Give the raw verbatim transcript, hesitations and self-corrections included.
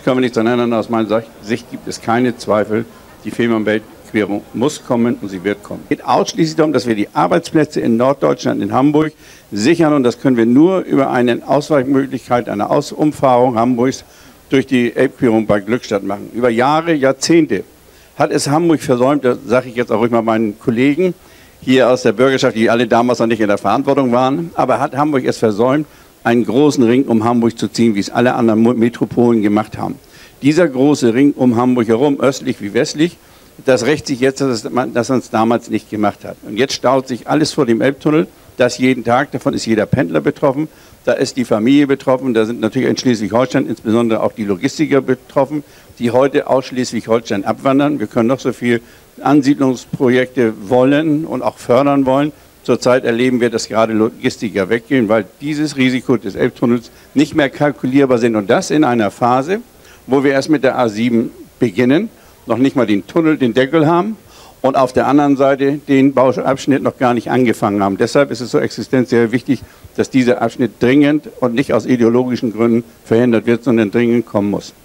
können wir nicht zueinander. Aus meiner Sicht gibt es keine Zweifel, die Fehmarnbelt-Querung muss kommen und sie wird kommen. Es geht ausschließlich darum, dass wir die Arbeitsplätze in Norddeutschland, in Hamburg sichern und das können wir nur über eine Ausweichmöglichkeit, eine Ausumfahrung Hamburgs durch die Elbquerung bei Glückstadt machen. Über Jahre, Jahrzehnte hat es Hamburg versäumt, das sage ich jetzt auch ruhig mal meinen Kollegen hier aus der Bürgerschaft, die alle damals noch nicht in der Verantwortung waren, aber hat Hamburg es versäumt, einen großen Ring um Hamburg zu ziehen, wie es alle anderen Metropolen gemacht haben. Dieser große Ring um Hamburg herum, östlich wie westlich, das rächt sich jetzt, dass, man, dass man es damals nicht gemacht hat. Und jetzt staut sich alles vor dem Elbtunnel, das jeden Tag, davon ist jeder Pendler betroffen, da ist die Familie betroffen, da sind natürlich in Schleswig-Holstein insbesondere auch die Logistiker betroffen, die heute aus Schleswig-Holstein abwandern. Wir können noch so viel Ansiedlungsprojekte wollen und auch fördern wollen. Zurzeit erleben wir, dass gerade Logistiker weggehen, weil dieses Risiko des Elbtunnels nicht mehr kalkulierbar sind. Und das in einer Phase, wo wir erst mit der A sieben beginnen, noch nicht mal den Tunnel, den Deckel haben und auf der anderen Seite den Bauabschnitt noch gar nicht angefangen haben. Deshalb ist es so existenziell wichtig, dass dieser Abschnitt dringend und nicht aus ideologischen Gründen verhindert wird, sondern dringend kommen muss.